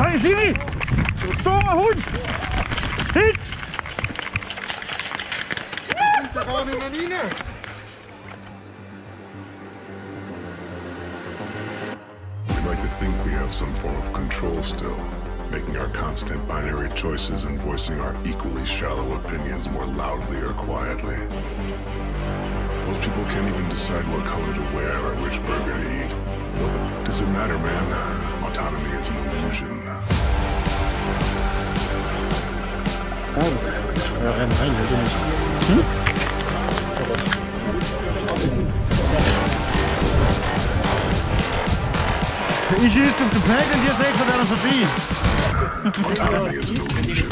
Hey Siri! Verdomme Hund! Hit! Ze gaan nu naar binnen. We like to think we have some form of control still, making our constant binary choices and voicing our equally shallow opinions more loudly or quietly. Most people can't even decide what color to wear or which burger to eat. What does it matter, man? Autonomy is an illusion. Ja, rennen heen, dat doen we. The issue is to the back and you take for Sophie. Autonomy is an illusion.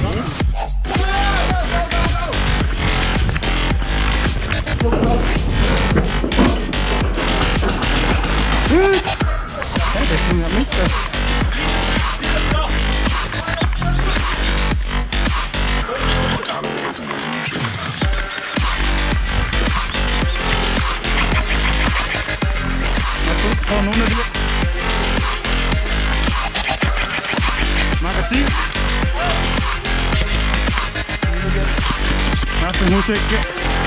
Dat ging dat niet. Autonomy is an illusion. Gewoon onder die. Magazijn. Laten moet ik.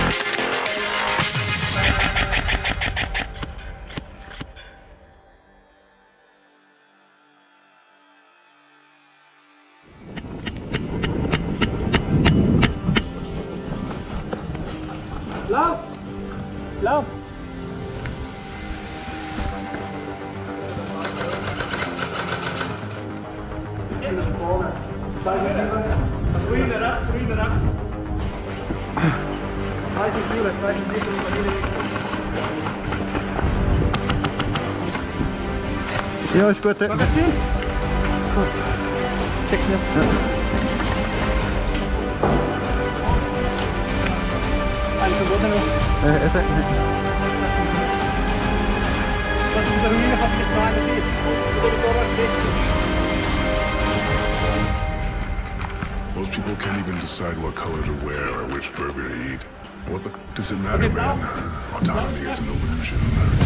Lauf! Lauf! Jetzt ist vorne. Grüne, rechts, grüne, rechts. 30 Meter, 30 Meter über jede. Ja, ist gut. Magazin? Check mir. Ja. Ein verboten noch. Was ist mit der Ruine hat getragen, das ist. Über die Torwart steht. Most people can't even decide what color to wear or which burger to eat. What does it matter, man? Autonomy is an illusion.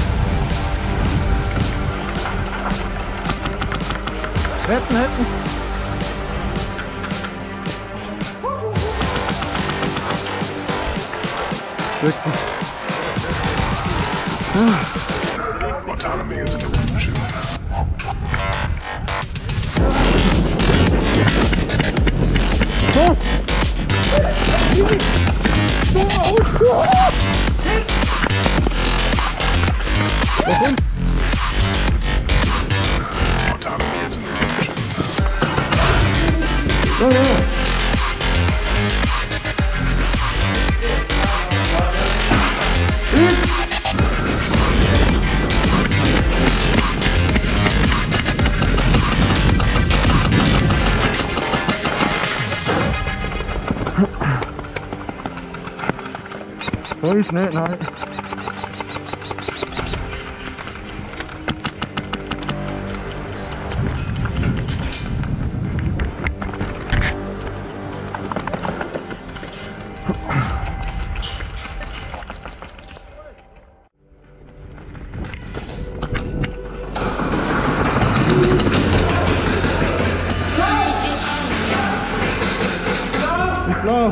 Retten, retten. Wirklich. Autonomy is an illusion. Warum? Autonomy is an illusion. Ja, ja. Boys, nee, nee. Ist blau.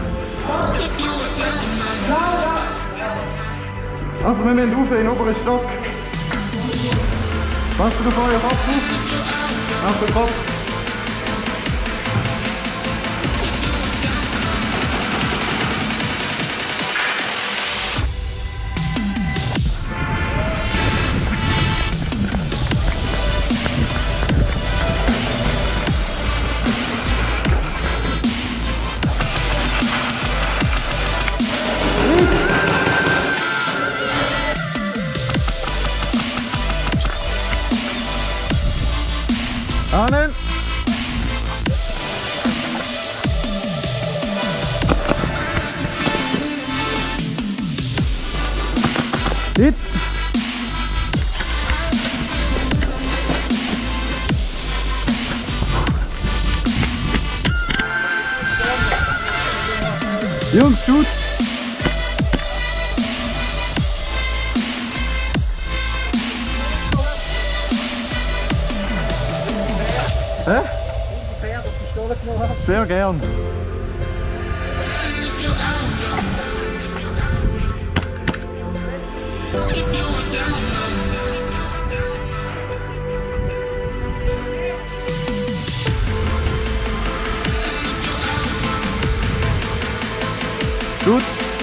Also wir müssen rauf in den oberen Stock. Machst du vorher Kopf auf? Auf den Kopf. Ahnen. Hit. Jungs, shoot. Hä? Pferd auf die Stolle genommen hast. Sehr gern. Gut.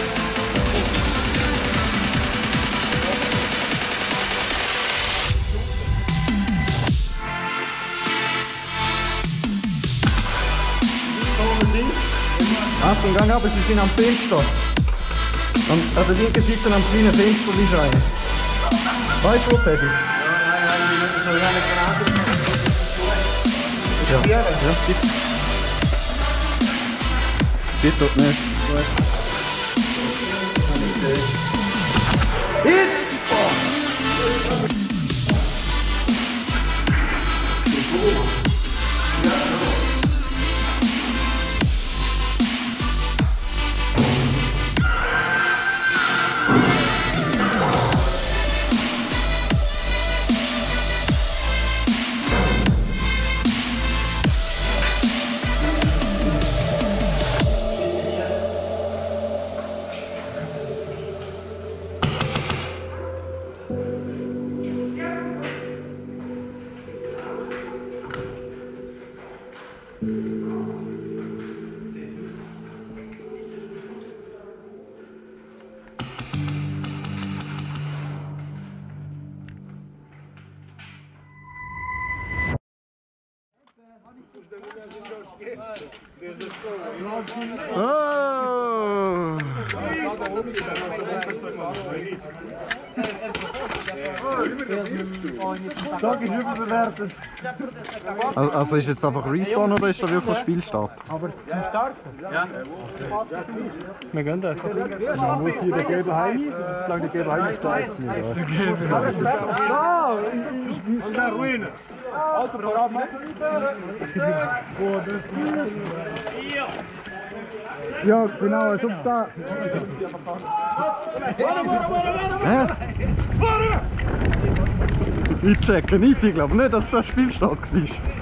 Achtung, gang ab, sie sind am Fenster. An der linken Seite am kleinen Fenster ist eine. Weißt du, wo Paddy? Ja, ja, bitte. Bitte dort nicht. Hit! Oh! Sag ich überbewertet. Also ist jetzt einfach Respawn oder ist da wirklich Spielstart? Aber zum Starten? Ja. Wir gehen da. Man muss hier den gelben Heim, solange der gelbe Heim startet. Der gelbe Heim. Da! Und der Ruine. Also, voran machen. Ja, genau, als ob da. Hä? Ich checke nicht, ich glaube nicht, dass das Spielstart war.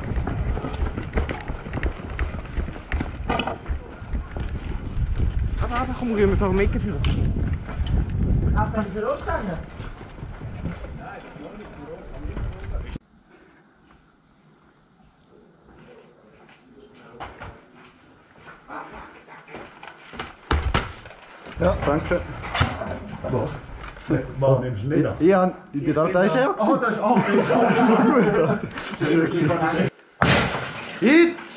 Aber komm, gehen wir doch mitgeführt. Ach, dann ist er losgegangen? Ja, danke. Was? Warum nimmst du nicht ab? Ich gedacht, da ist er. Oh, das ist auch gut. Hit!